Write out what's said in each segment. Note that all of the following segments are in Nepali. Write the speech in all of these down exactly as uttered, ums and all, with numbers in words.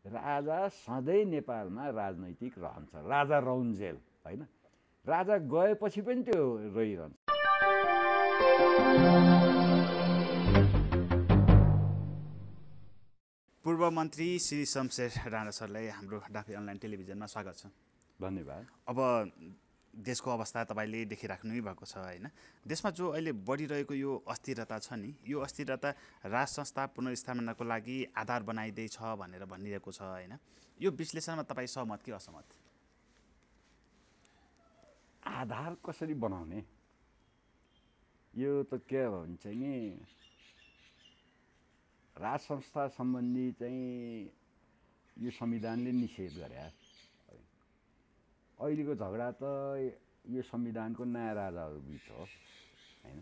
राजा सधैँ नेपालमा राजनैतिक रहन्छ, राजा रहुन्जेल होइन। राजा गएपछि पनि त्यो रहिरहन्छ। पूर्व मन्त्री श्री शमशेर राणा सरलाई हाम्रो डाफे अनलाइन टेलिभिजनमा स्वागत छ। धन्यवाद। अब देशको अवस्था तपाईँले देखिराख्नु भएको छ होइन। देशमा जो अहिले बढिरहेको यो अस्थिरता छ नि, यो अस्थिरता राज संस्था पुनर्स्थापनाको लागि आधार बनाइदिएछ भनेर भनिरहेको छ होइन। यो विश्लेषणमा तपाईँ सहमत कि असहमत? आधार कसरी बनाउने, यो त के भन्छ नि, राज संस्था सम्बन्धी चाहिँ यो संविधानले निषेध गरे। अहिलेको झगडा त यो संविधानको नयाँ राजाहरू बिच हो होइन।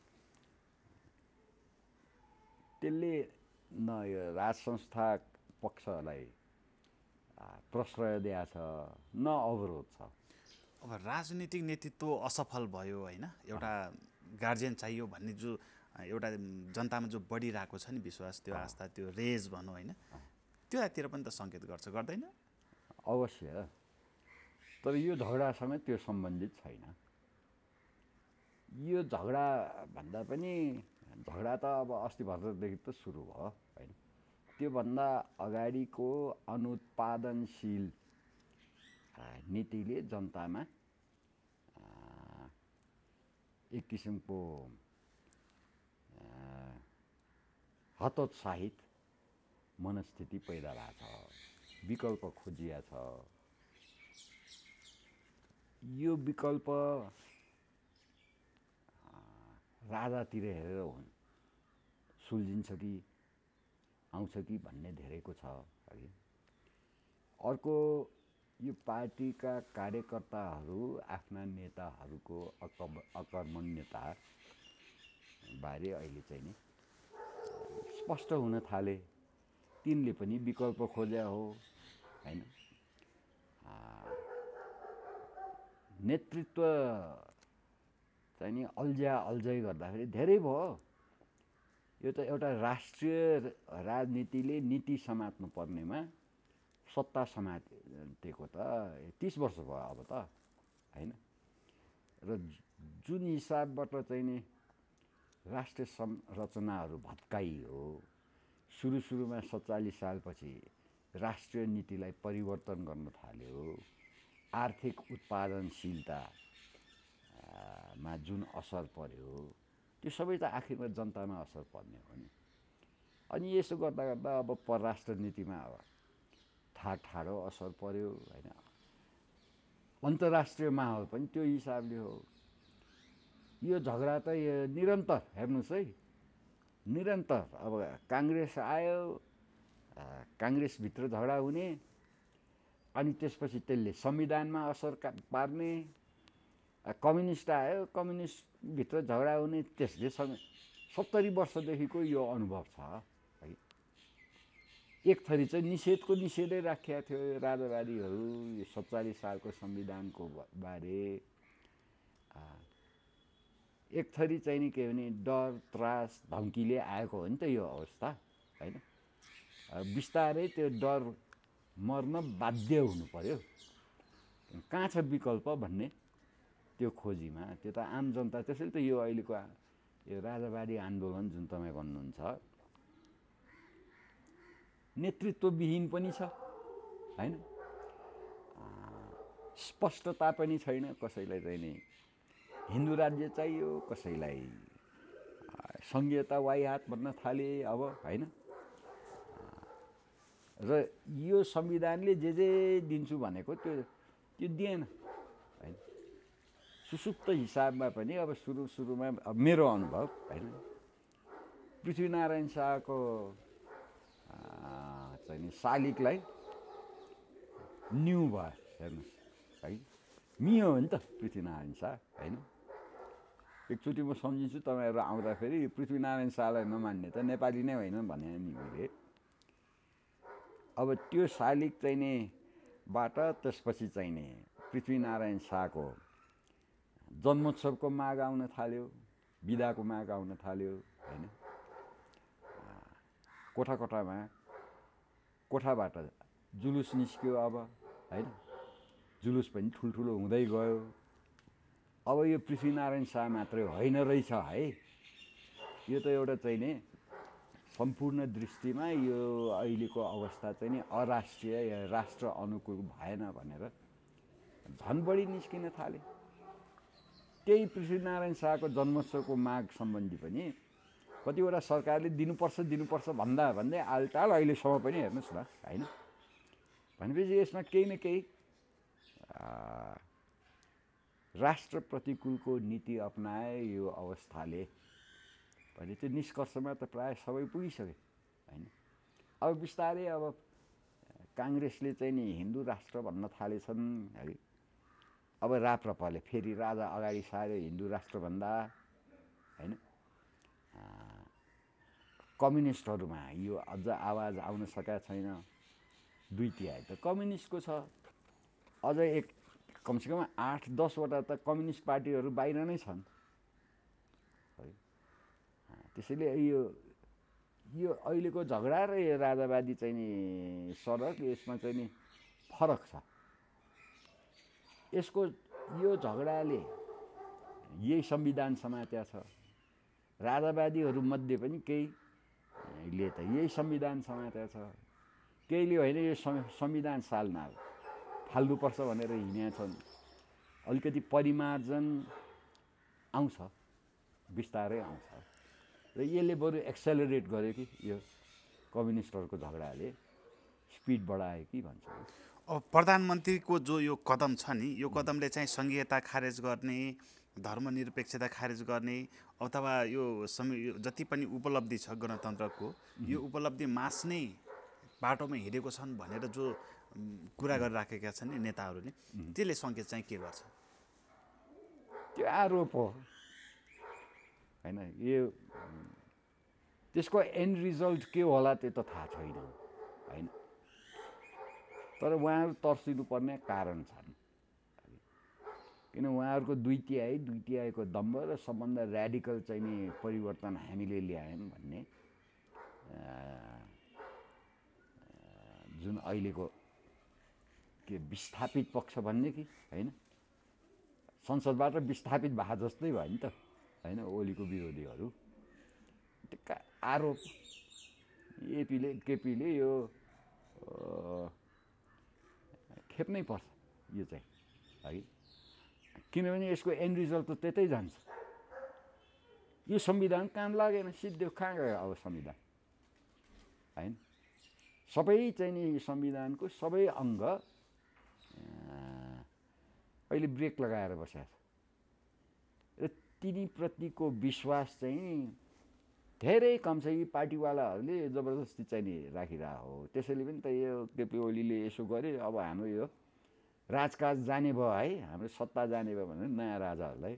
त्यसले न यो राज संस्था पक्षलाई प्रश्रय दिएको छ न अवरोध छ। अब राजनीतिक नेतृत्व असफल भयो होइन, एउटा गार्जियन चाहियो भन्ने जो एउटा जनतामा जो बढिरहेको छ नि विश्वास, त्यो आस्था, त्यो रेज भनौँ होइन, त्योतिर पनि त सङ्केत गर्छ, गर्दैन? अवश्य, तर यो झगडासँग त्यो सम्बन्धित छैन। यो झगडा भन्दा पनि झगडा त अब अस्ति भर्खरदेखि त सुरु भयो होइन। त्योभन्दा अगाडिको अनुत्पादनशील नीतिले जनतामा एक किसिमको हतोत्साहित मनस्थिति पैदा भएको छ, विकल्प खोजिया छ। यो विकल्प राजातिर हेरेर हुन् सुल्झिन्छ कि आउँछ कि भन्ने धेरैको छ है। अर्को यो पार्टीका कार्यकर्ताहरू आफ्ना नेताहरूको अकर्मण्यता बारे अहिले चाहिँ नि स्पष्ट हुन थाले। तिनले पनि विकल्प खोज्या हो हैन। नेतृत्व चाहिँ नि अल्झ्या अल्झै गर्दाखेरि धेरै भयो। यो त एउटा राष्ट्रिय राजनीतिले नीति समात्नु पर्नेमा सत्ता समातेको त तीस वर्ष भयो अब त हैन। र जुन हिसाबबाट चाहिँ नि राष्ट्रिय संरचनाहरू भत्काइयो, सुरु सुरुमा सत्तालीस सालपछि राष्ट्रिय नीतिलाई परिवर्तन गर्न थाल्यो, आर्थिक उत्पादनशीलता मा जुन असर पर्यो त्यो सबै त आखिरमा जनतामा असर पर्ने हो नि। अनि यसो गर्दा गर्दा अब परराष्ट्र नीतिमा अब ठाड ठाडो असर पर्यो हैन। अन्तर्राष्ट्रिय माहौल पनि त्यो हिसाबले हो। यो झगडा त यो निरन्तर हेर्नुस् है, निरन्तर अब कांग्रेस आयो, कांग्रेसभित्र झगडा हुने, अनि त्यसपछि त्यसले संविधानमा असर पार्ने, कम्युनिस्ट आयो, कम्युनिस्ट भित्र झगडा हुने, त्यसले सत्तरी वर्षदेखिको यो अनुभव छ है। एक थरी चाहिँ निषेधको निषेधै राखेका थियो राजावादीहरू यो सत्तालीस सालको संविधानको बारे। एक थरी चाहिँ नि के भने डर त्रास धम्कीले आएको हो नि त यो अवस्था हैन। बिस्तारै त्यो डर मर्न बाध्य हुनु पर्यो। कहाँ छ विकल्प भन्ने त्यो खोजीमा त्यो त आम जनता, त्यसैले त यो अहिलेको यो राजावादी आन्दोलन जुन तपाईँ भन्नुहुन्छ नेतृत्वविहीन पनि छ हैन। स्पष्टता पनि छैन। कसैलाई चाहिँ नि हिन्दू राज्य चाहियो, कसैलाई संघीयता वाइहात भन्न थाले अब हैन। र यो संविधानले जे जे दिन्छु भनेको त्यो त्यो दिएन हैन। सुसुप्त हिसाबमा पनि अब सुरु सुरुमा अब मेरो अनुभव हैन, पृथ्वीनारायण शाहको चाहिँ नि शालिगलाई न्यू भयो हेर्नुहोस् है। मियो हो नि त पृथ्वीनारायण शाह हैन। एकचोटि म सम्झिन्छु तपाईँहरू आउँदाखेरि पृथ्वीनारायण शाहलाई नमान्ने त नेपाली नै होइन भने नि मैले। अब त्यो शालिग चाहिँ नि बाट त्यसपछि चाहिँ नि पृथ्वीनारायण शाहको जन्मोत्सवको माग आउन थाल्यो, बिदाको माग आउन थाल्यो हैन। कोठा कोठामा कोठाबाट जुलुस निस्क्यो अब हैन जुलुस पनि ठुल्ठुलो हुँदै गयो अब यो पृथ्वीनारायण शाह मात्रै होइन रहेछ है यो त एउटा चाहिँ नि सम्पूर्ण दृष्टिमा यो अहिलेको अवस्था चाहिँ नि अराष्ट्रिय या राष्ट्र अनुकूल भएन भनेर झन् बढी निस्किन थाले त्यही पृथ्वीनारायण शाहको जन्मोत्सवको माग सम्बन्धी पनि कतिवटा सरकारले दिनुपर्छ दिनुपर्छ भन्दा भन्दै आलटाल अहिलेसम्म पनि हेर्नुहोस् न हैन भनेपछि यसमा केही न केही राष्ट्र प्रतिकूलको नीति अपनाए यो अवस्थाले भने त्यो निष्कर्षमा त प्राय सबै पुगिसके हैन अब बिस्तारै अब काङ्ग्रेसले चाहिँ नि हिन्दू राष्ट्र भन्न थालेछन् है अब राप्रपाले फेरि राजा अगाडि सार्यो हिन्दू राष्ट्र भन्दा हैन कम्युनिस्टहरुमा यो अझ आवाज आउन सकेको छैन दुई तिहाई त कम्युनिस्टको छ अझ एक कमसेकम आठ दस वटा त कम्युनिस्ट पार्टीहरु बाहिर नै छन् है त्यसैले यो यो अहिलेको झगडा र यो राजावादी चाहिँ नि सडक यसमा चाहिँ नि फरक छ यसको यो झगडाले यही संविधान समात्या छ राजावादीहरु मध्ये पनि केहीले त यही संविधान समात्या छ केहीले होइन यो संविधान साल्न फाल्नुपर्छ भनेर हिँडेका छन् अलिकति परिमार्जन आउँछ बिस्तारै आउँछ र यसले बरु एक्सेलरेट गर्यो कि यो कम्युनिस्टहरुको झगडाले स्पिड बढायो कि भन्छ अब प्रधानमन्त्रीको जो यो कदम छ नि यो कदमले चाहिँ संघीयता खारेज गर्ने धर्मनिरपेक्षता खारेज गर्ने अथवा यो जति पनि उपलब्धि छ गणतन्त्रको यो उपलब्धि मास्ने बाटोमा हिँडेको छन् भनेर जो कुरा गरिराखेका छन् नि नेताहरूले त्यसले संकेत चाहिँ के गर्छ त्यो आरोप हो हैन यो त्यसको एन्ड रिजल्ट के होला त्यो त थाहा छैन हैन तर उहाँहरु तर्सिनु पर्ने कारण छन् किन उहाँहरुको दुई तिहाई दुई तिहाईको दम्ब र सबभन्दा र्याडिकल चाहिँ नि परिवर्तन हामीले ल्यायौं भन्ने जुन अहिलेको के विस्थापित पक्ष भन्ने कि हैन संसदबाट विस्थापित भए जस्तै भयो नि त हैन ओलीको विरोधीहरु त्यो आरोप एपीले केपीले यो खेप्नै पर्छ यो चाहिँ है किनभने यसको एन्ड रिजल्ट त त्यतै जान्छ यो संविधान काम लागेन सिद्धो कहाँ गयो अब संविधान हैन सबै चाहिँ नि संविधानको सबै अङ्ग अहिले ब्रेक लगाएर बसेको छ र तिनी प्रतिको विश्वास चाहिँ धेरै कम छ यी पार्टीवालाहरूले जबरजस्ती चाहिँ नि राखिरा हो त्यसैले पनि त यो केपी ओलीले यसो गरे अब हाम्रो यो राजकाज जाने भयो है हाम्रो सत्ता जाने भयो भने नयाँ राजाहरूलाई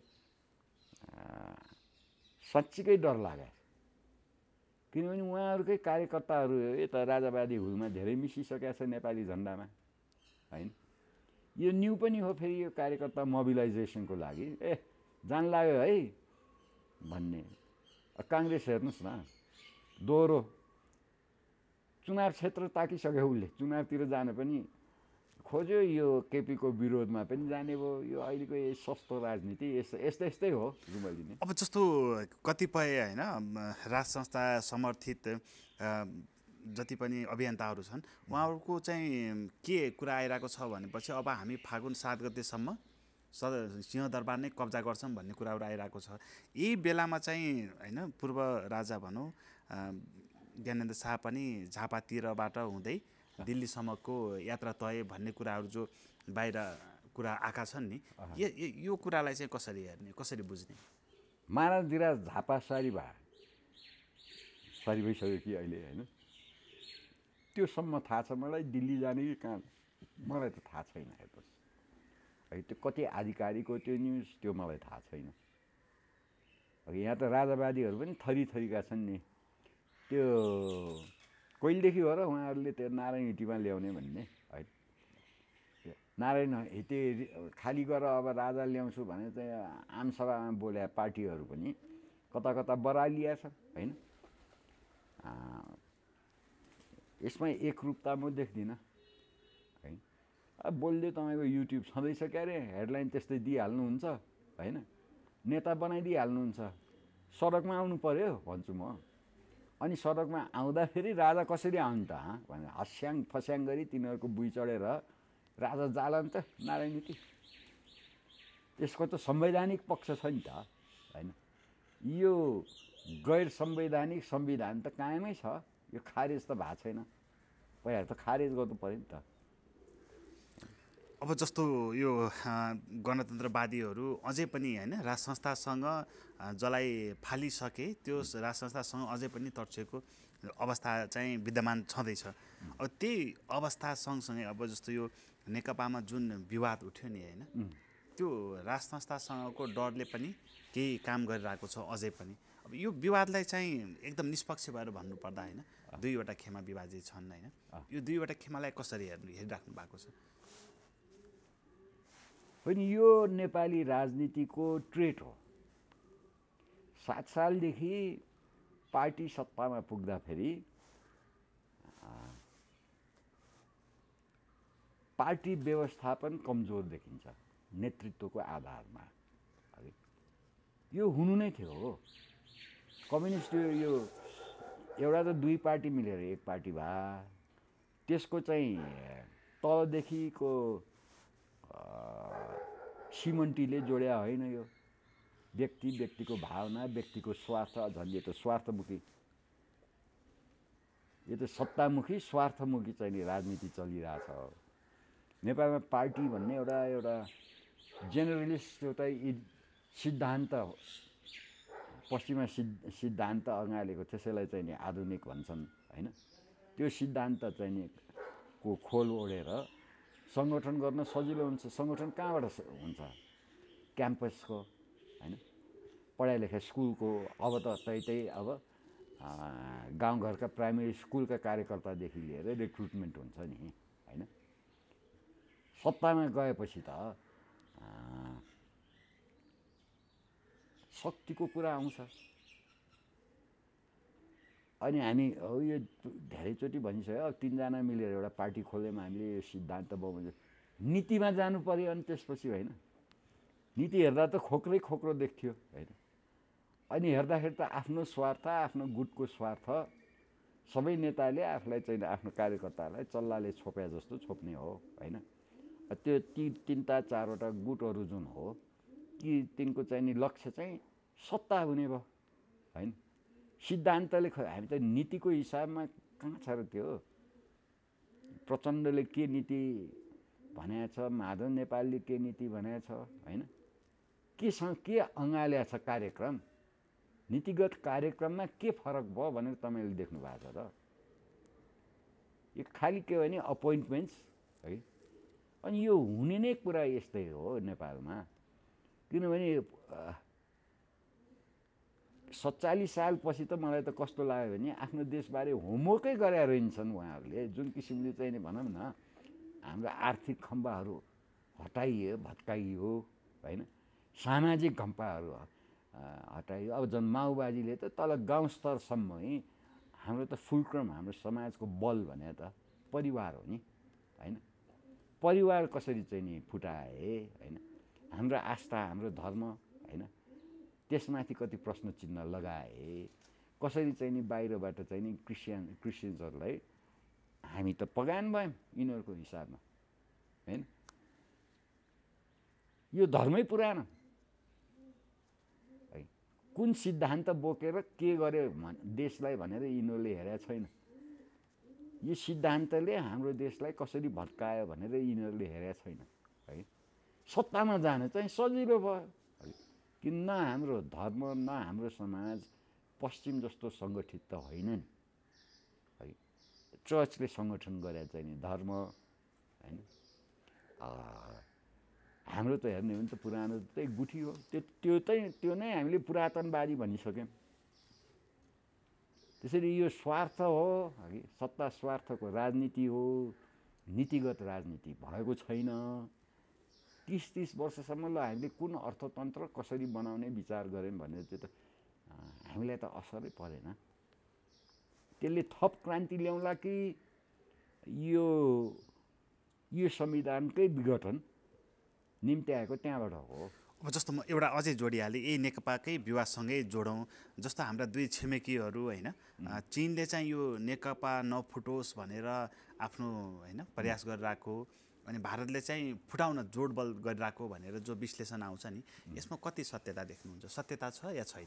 साच्चीकै डर लाग्यो किनभने उहाँहरुकै कार्यकर्ताहरु यता राजावादी हुलमा धेरै मिसिसकेका छ नेपाली झण्डामा हैन यो न्यू पनि हो फेरि यो कार्यकर्ता मोबिलाइजेसनको लागि ए जान लाग्यो है भन्ने कांग्रेस हेर्नुस् न दोहोरो चुनाव क्षेत्र ताकिसक्यो उसले चुनावतिर जान पनि खोज्यो यो केपी को विरोधमा पनि जाने भयो यो अहिलेको यो सस्तो राजनीति यस्तै यस्तै हो रुमलिने अब जस्तो कतिपय हैन राज संस्था समर्थित जति पनि अभियन्ताहरू छन् उहाँहरुको चाहिँ के कुरा आइराको छ भनेपछि अब हामी फागुन सात गतेसम्म सिंहदरबार नै कब्जा गर्छौं भन्ने कुराहरु आइराको छ यही बेलामा चाहिँ हैन पूर्व राजा भनौं ज्ञानेन्द्र शाह पनि झापातिरबाट हुँदै दिल्लीसम्मको यात्रा तय भन्ने कुराहरु जो बाहिर कुरा आका छन् नि यो कुरालाई चाहिँ कसरी हेर्ने कसरी बुझ्ने महाराज दिराज झापा सारी भा सारी भइसक्यो कि अहिले हैन त्यो सम्म थाहा छ मलाई दिल्ली जाने कि कहाँ मलाई त थाहा छैन हेर्नुस् है त्यो कति आधिकारिक हो त्यो न्यूज त्यो मलाई थाहा छैन यहाँ त राजावादीहरु पनि थरी थरीका छन् नि त्यो कहिलेदेखि हो र उहाँहरुले त्यो नारायण हिटीमा ल्याउने भन्ने है नारायण हिटी खाली गरेर अब राजा ल्याउँछु भने चाहिँ आमसभामा बोले पार्टीहरु पनि कता कता बरालिया छ हैन यसमा एकरूपता म देख्दिन है अब बोल्दै तपाईँको युट्युब छँदैछ क्यारे हेडलाइन त्यस्तै दिइहाल्नुहुन्छ होइन नेता बनाइदिइहाल्नुहुन्छ सडकमा आउनु पर्यो भन्छु म अनि सडकमा आउँदाखेरि राजा कसरी आउनु त भने हस्याङ फस्याङ गरी तिनीहरूको बुइ चढेर राजा जाला नि त नारायण नीति त्यसको त संवैधानिक पक्ष छ नि त होइन यो गैर संवैधानिक संविधान त कायमै छ यो खारेज त भएको छैन पहिला त खारेज गर्नु पर्यो नि त अब जस्तो यो गणतन्त्रवादीहरू अझै पनि होइन राज संस्थासँग जसलाई फालिसके त्यो राज संस्थासँग अझै पनि तर्सिएको अवस्था चाहिँ विद्यमान छँदैछ अब त्यही अवस्था सँगसँगै अब जस्तो यो नेकपामा जुन विवाद उठ्यो नि होइन त्यो राज संस्थासँगको डरले पनि केही काम गरिरहेको छ अझै पनि अब यो विवादलाई चाहिँ एकदम निष्पक्ष भएर भन्नुपर्दा होइन दुईवटा खेमा विभाजित छन् होइन यो दुईवटा खेमालाई कसरी हेर्नु हेरिराख्नु भएको छ पनि यो नेपाली राजनीतिको ट्रेट हो सात सालदेखि पार्टी सत्तामा पुग्दाखेरि पार्टी व्यवस्थापन कमजोर देखिन्छ नेतृत्वको आधारमा यो हुनु नै थियो हो कम्युनिस्ट यो एउटा त दुई पार्टी मिलेर एक पार्टी भए त्यसको चाहिँ तलदेखिको सिमन्टीले जोड्या होइन यो व्यक्ति व्यक्तिको भावना व्यक्तिको स्वार्थ झन् यो त स्वार्थमुखी यो त सत्तामुखी स्वार्थमुखी चाहिँ नि राजनीति चलिरहेछ नेपालमा पार्टी भन्ने एउटा एउटा जेनरलिस्ट एउटा सिद्धान्त पश्चिमा सिद्धान्त अँगालेको त्यसैलाई चाहिँ नि आधुनिक भन्छन् होइन त्यो सिद्धान्त चाहिँ नि को खोल ओढेर सङ्गठन गर्न सजिलो हुन्छ सङ्गठन कहाँबाट हुन्छ क्याम्पसको होइन पढाइ लेखाइ स्कुलको अब त त्यही त्यही अब गाउँघरका प्राइमेरी स्कुलका कार्यकर्तादेखि लिएर रिक्रुटमेन्ट हुन्छ नि होइन सत्तामा गएपछि त शक्तिको कुरा आउँछ अनि हामी यो धेरैचोटि भनिसक्यो अब तिनजना मिलेर एउटा पार्टी खोल्यौँ हामीले यो सिद्धान्त बमोजिम नीतिमा जानु पर्यो अनि त्यसपछि होइन नीति हेर्दा त खोक्रै खोक्रो देखियो होइन अनि हेर्दाखेरि त आफ्नो स्वार्थ आफ्नो गुटको स्वार्थ सबै नेताले आफूलाई चाहिँ आफ्नो कार्यकर्तालाई चल्लाले छोप्या जस्तो छोप्ने हो होइन त्यो ती तिनवटा चारवटा गुटहरू जुन हो कि तिनको चाहिँ नि लक्ष्य चाहिँ सत्ता हुने भयो होइन सिद्धान्तले हामी त नीतिको हिसाबमा कहाँ छ र त्यो प्रचण्डले के नीति भनेको छ माधव नेपालले के नीति भनेको छ होइन केसँग के अँगाल्या छ कार्यक्रम नीतिगत कार्यक्रममा के फरक भयो भनेर तपाईँले देख्नु भएको छ त यो खालि के हो भने अपोइन्टमेन्ट्स है अनि यो हुने नै कुरा यस्तै हो नेपालमा किनभने सत्तालिस सालपछि त मलाई त कस्तो लाग्यो भने आफ्नो देशबारे होमवर्कै गरेर रहन्छन् उहाँहरूले जुन किसिमले चाहिँ नि भनौँ न हाम्रो आर्थिक खम्बाहरू हटाइयो भत्काइयो होइन सामाजिक खम्बाहरू हटाइयो अब झन् माओवादीले त तल गाउँ स्तरसम्मै हाम्रो त फुलक्रम हाम्रो समाजको बल भने त परिवार हो नि होइन परिवार कसरी चाहिँ नि फुटाए होइन हाम्रो आस्था हाम्रो धर्म होइन त्यसमाथि कति प्रश्न चिन्ह लगाए कसरी चाहिँ नि बाहिरबाट चाहिँ नि क्रिस्चियन क्रिस्चियन्सहरूलाई हामी त पगान भयौँ यिनीहरूको हिसाबमा होइन यो धर्मै पुरानो है कुन सिद्धान्त बोकेर के गर्यो देशलाई भनेर यिनीहरूले हेरेको छैन यो सिद्धान्तले हाम्रो देशलाई कसरी भत्कायो भनेर यिनीहरूले हेरेको छैन है सत्तामा जान चाहिँ सजिलो भयो कि न हाम्रो धर्म न हाम्रो समाज पश्चिम जस्तो सङ्गठित त होइन नि है चर्चले सङ्गठन गरे चाहिँ नि धर्म होइन हाम्रो त हेर्ने हो भने त पुरानो चाहिँ गुठी हो त्यो त्यो चाहिँ त्यो नै हामीले पुरातनवादी भनिसक्यौँ त्यसरी यो स्वार्थ हो है सत्ता स्वार्थको राजनीति हो नीतिगत राजनीति भएको छैन तीस तीस वर्षसम्म ल हामीले कुन अर्थतन्त्र कसरी बनाउने विचार गऱ्यौँ भनेर त्यो त हामीलाई त असरै परेन त्यसले थप क्रान्ति ल्याउला कि यो यो संविधानकै विघटन निम्ति आएको त्यहाँबाट हो। अब जस्तो म एउटा अझै जोडिहालेँ, यही नेकपाकै विवादसँगै जोडौँ। जस्तो हाम्रा दुई छिमेकीहरू होइन, चीनले चाहिँ यो नेकपा नफुटोस् भनेर आफ्नो होइन प्रयास गरिरहेको, अनि भारतले चाहिँ फुटाउन जोडबल गरिरहेको भनेर जो विश्लेषण आउँछ नि, यसमा कति सत्यता देख्नुहुन्छ? सत्यता छ या छैन?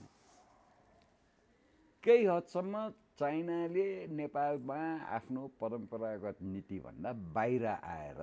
केही हदसम्म चाइनाले नेपालमा आफ्नो परम्परागत नीतिभन्दा बाहिर आएर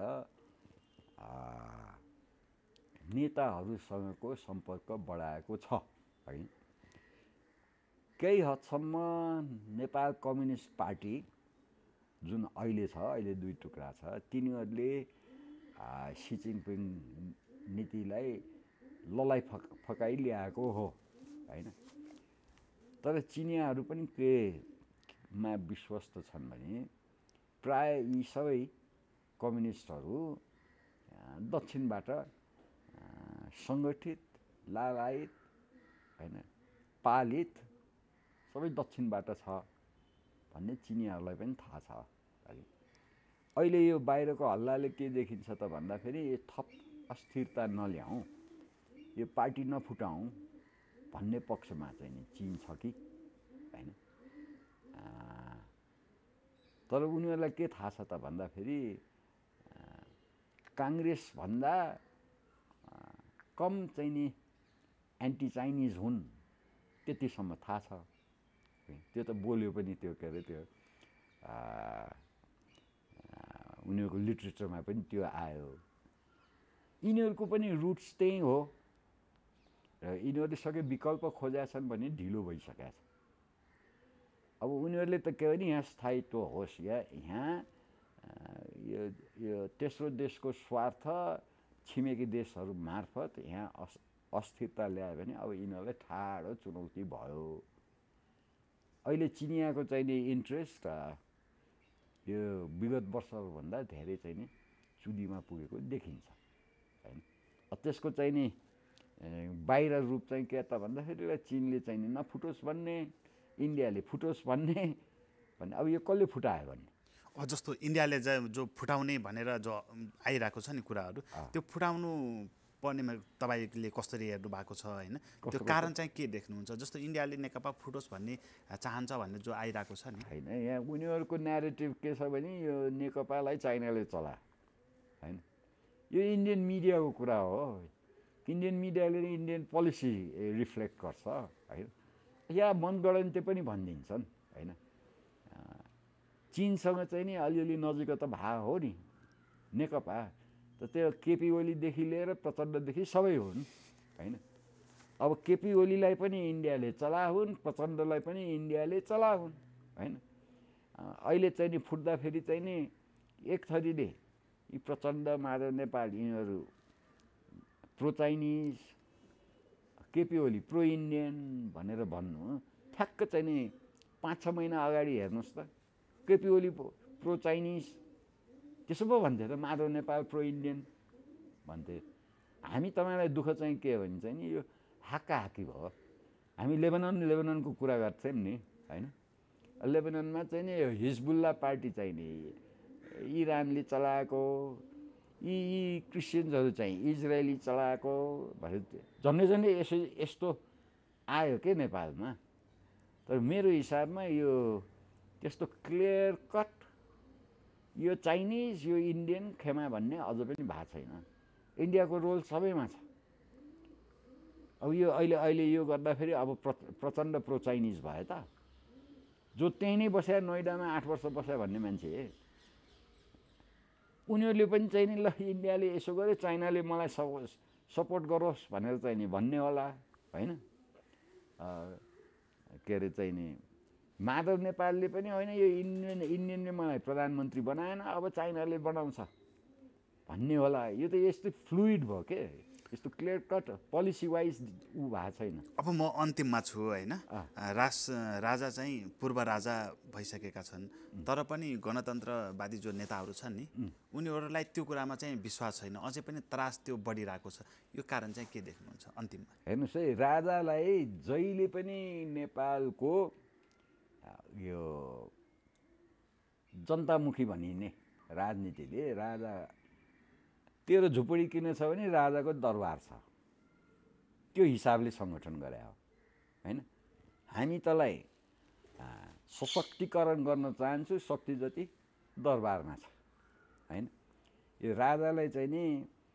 नेताहरूसँगको सम्पर्क बढाएको छ है। केही हदसम्म नेपाल कम्युनिस्ट पार्टी जुन अहिले छ, अहिले दुई टुक्रा छ, तिनीहरूले सी जिनपिङ नीतिलाई ललाई फक फकाइ ल्याएको हो होइन। तर चिनियाहरू पनि केमा विश्वस्त छन् भने प्राय यी सबै कम्युनिस्टहरू दक्षिणबाट सङ्गठित, लाभायित होइन, पालित सबै दक्षिणबाट छ भन्ने चिनियाहरूलाई पनि थाहा छ। अहिले यो बाहिरको हल्लाले के देखिन्छ त भन्दाखेरि यो थप अस्थिरता नल्याउँ, यो पार्टी नफुटाउँ भन्ने पक्षमा चाहिँ नि चीन छ कि होइन। तर उनीहरूलाई के थाहा छ त भन्दाखेरि काङ्ग्रेसभन्दा कम चाहिँ नि एन्टी चाइनिज हुन् त्यतिसम्म थाहा छ। त्यो त बोल्यो पनि, त्यो के अरे त्यो उनीहरूको लिट्रेचरमा पनि त्यो आयो। यिनीहरूको पनि रुट्स त्यही हो र यिनीहरूले सके विकल्प खोजेका छन् भने ढिलो भइसकेको छ। अब उनीहरूले त के भने यहाँ स्थायित्व होस् या यहाँ यो यो तेस्रो देशको स्वार्थ छिमेकी देशहरू मार्फत यहाँ अस् अस्थिरता ल्यायो भने अब यिनीहरूलाई ठाडो चुनौती भयो। अहिले चिनियाको चाहिँ नि इन्ट्रेस्ट यो विगत वर्षहरूभन्दा धेरै चाहिँ नि चुलीमा पुगेको देखिन्छ होइन। त्यसको चाहिँ नि बाहिर रूप चाहिँ के त भन्दाखेरि चीनले चाहिँ नि नफुटोस् भन्ने, इन्डियाले फुटोस् भन्ने भन्ने अब यो कसले फुटायो भन्ने। अब जस्तो इन्डियाले जो फुटाउने भनेर जो आइरहेको छ नि कुराहरू, त्यो फुटाउनु पर्नेमा तपाईँले कसरी हेर्नु भएको छ होइन? त्यो कारण चाहिँ के देख्नुहुन्छ? जस्तो इन्डियाले नेकपा फुटोस् भन्ने चाहन्छ भन्ने जो आइरहेको छ नि होइन, यहाँ उनीहरूको न्यारेटिभ के छ भने यो नेकपालाई चाइनाले चला होइन। यो इन्डियन मिडियाको कुरा हो। इन्डियन मिडियाले इन्डियन पोलिसी रिफ्लेक्ट गर्छ होइन, या मनगढन्ते पनि भनिदिन्छन् होइन। चीनसँग चाहिँ नि अलिअलि नजिकता भा हो नि नेकपा, त त्यो केपी ओलीदेखि लिएर प्रचण्डदेखि सबै हुन् होइन। अब केपी ओलीलाई पनि इन्डियाले चलाहुन्, प्रचण्डलाई पनि इन्डियाले चलाहुन् होइन। अहिले चाहिँ नि फुट्दाखेरि चाहिँ नि एक थरीले यी प्रचण्ड, माधव नेपाल यिनीहरू pro Chinese, KP Oli pro Indian भनेर भन्नु ठ्याक्क चाहिँ नि पाँच छ महिना अगाडि हेर्नुहोस् त केपी ओली प्रो चाइनिज त्यसो पो भन्थे त, माधव नेपाल प्रो इन्डियन भन्थे। हामी तपाईँलाई दुःख चाहिँ के हो भने चाहिँ नि यो हाक्का हाक्की भयो। हामी लेबनन लेबननको कुरा गर्थ्यौँ नि होइन। लेबननमा चाहिँ नि यो हिजबुल्ला पार्टी चाहिँ नि इरानले चलाएको, यी यी क्रिस्चियन्सहरू चाहिँ इजरायली चलाएको भनेर झन्डै झन्डै यसो यस्तो आयो के नेपालमा। तर मेरो हिसाबमा यो त्यस्तो क्लियर कट यो चाइनिज यो इन्डियन खेमा भन्ने अझ पनि भएको छैन। इन्डियाको रोल सबैमा छ। अब यो अहिले अहिले यो गर्दाखेरि अब प्र प्रचण्ड प्रो चाइनिज भयो त। जो त्यहीँ नै बस्या नोइडामा आठ वर्ष बस्या भन्ने मान्छे उनीहरूले पनि चाहिँ नि ल इन्डियाले यसो गर्यो, चाइनाले मलाई सपोर्ट गरोस् भनेर चाहिँ नि भन्ने होला होइन। के अरे चाहिँ नि माधव नेपालले पनि होइन यो इन्डियन इन्डियनले मलाई प्रधानमन्त्री बनाएन, अब चाइनाले बनाउँछ भन्ने होला। यो त यस्तो फ्लुइड भयो के, यस्तो क्लियर कट पोलिसी वाइज ऊ भएको छैन। अब म अन्तिममा छु होइन। राज राजा चाहिँ पूर्व राजा भइसकेका छन्, तर पनि गणतन्त्रवादी जो नेताहरू छन् नि उनीहरूलाई त्यो कुरामा चाहिँ विश्वास छैन, अझै पनि त्रास त्यो बढिरहेको छ। यो कारण चाहिँ के देख्नुहुन्छ अन्तिममा? हेर्नुहोस् है, राजालाई जहिले पनि नेपालको यो जनतामुखी भनिने राजनीतिले राजा तेरो झुपडी किन छ भने राजाको दरबार छ, त्यो हिसाबले सङ्गठन गरे हो हैन। हामी तँलाई सशक्तिकरण गर्न चाहन्छु, शक्ति जति दरबारमा छ हैन। यो राजालाई चाहिँ नि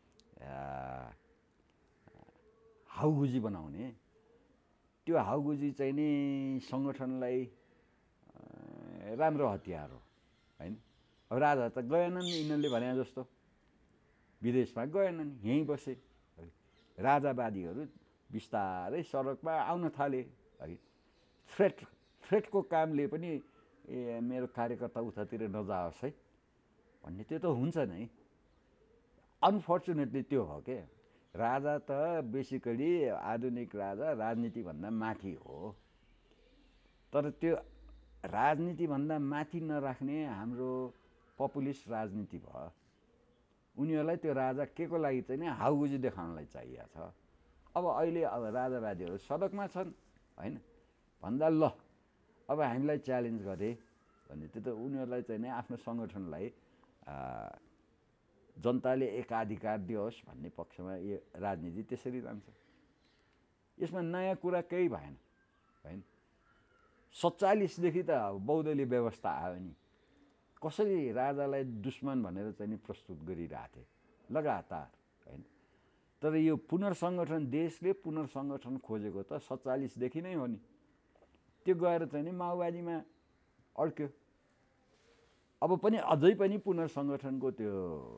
हाउगुजी बनाउने, त्यो हाउगुजी चाहिँ नि सङ्गठनलाई राम्रो हतियार हो हैन। अब राजा त गएनन् यिनीहरूले भने जस्तो, विदेशमा गएनन्, यहीँ बसे। राजावादीहरू बिस्तारै सडकमा आउन थाले है। थ्रेट थ्रेटको कामले पनि ए मेरो कार्यकर्ता उतातिर नजाओस् है भन्ने, त्यो त हुन्छ नै। अनफर्चुनेटली त्यो हो के, राजा त बेसिकली आधुनिक राजा राजनीतिभन्दा माथि हो, तर त्यो राजनीतिभन्दा माथि नराख्ने हाम्रो पपुलिस्ट राजनीति भयो। उनीहरूलाई त्यो राजा के को लागि चाहिँ नि हाउगुजी देखाउनलाई चाहिएको छ। अब अहिले अब राजावादीहरू सडकमा छन् हैन, भन्दा ल अब हामीलाई च्यालेन्ज गरे भने त्यो त उनीहरूलाई चाहिँ नि आफ्नो सङ्गठनलाई जनताले एकाधिकार दियोस् भन्ने पक्षमा यो राजनीति त्यसरी जान्छ। यसमा नयाँ कुरा केही भएन हैन। सत्तालिसदेखि त बौद्धले व्यवस्था आयो नि, कसरी राजालाई दुश्मन भनेर चाहिँ नि प्रस्तुत गरिरहेथे लगातार हैन। तर यो पुनर्सङ्गठन, देशले पुनर्सङ्गठन खोजेको त सत्तालिसदेखि नै हो नि। त्यो गएर चाहिँ नि माओवादीमा अड्क्यो। अब पनि अझै पनि पुनर्सङ्गठनको त्यो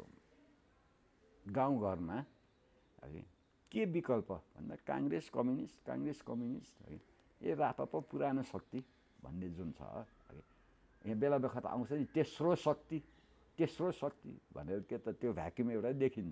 गाउँघरमा के विकल्प भन्दा काङ्ग्रेस कम्युनिस्ट, काङ्ग्रेस कम्युनिस्ट है, ए रापा पुरानो शक्ति भन्ने जुन छ, यहाँ बेला बखत आउँछ नि तेस्रो शक्ति, तेस्रो शक्ति भनेर के त त्यो भ्याक्युम एउटा देखिन्छ।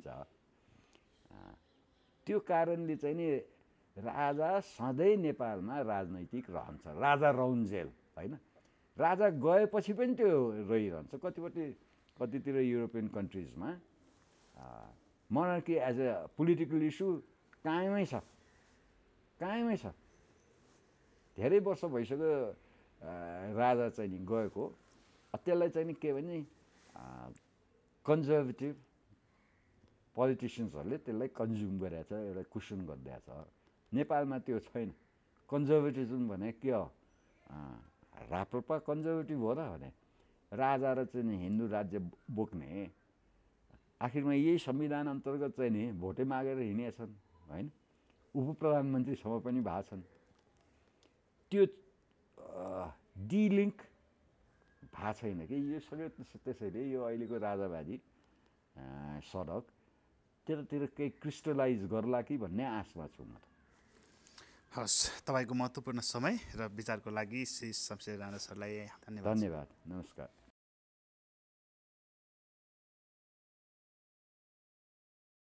त्यो कारणले चाहिँ नि राजा सधैँ नेपालमा राजनैतिक रहन्छ, राजा रौन्जेल हैन। राजा गएपछि पनि त्यो रहिरहन्छ। कतिपट्टि कतितिर युरोपियन कन्ट्रिजमा monarchy as a political issue कायमै छ, कायमै छ। धेरै वर्ष भइसक्यो राजा चाहिँ नि गएको, त्यसलाई चाहिँ नि के भने कन्जर्भेटिभ पोलिटिसियन्सहरूले त्यसलाई कन्ज्युम गरेछ, एउटा कुसन गरिदिएछ। नेपालमा त्यो छैन। कन्जर्भेटिजम भने के हो, राप्रपा कन्जर्भेटिभ हो र भने राजा र चाहिँ हिन्दू राज्य बोक्ने, आखिरमा यही संविधान अन्तर्गत चाहिँ नि भोटे मागेर हिँडेछन् हैन। उप प्रधानमन्त्रीसम्म पनि भएको छन्। त्यो डिलिङ्क भएको छैन कि यो सबै। त्यसैले यो अहिलेको राजावादी सडक त्यतातिर केही क्रिस्टलाइज गर्ला कि भन्ने आशमा छु म। हस्, तपाईँको महत्त्वपूर्ण समय र विचारको लागि श्री शमशेर राणा सरलाई धन्यवाद। धन्यवाद, नमस्कार।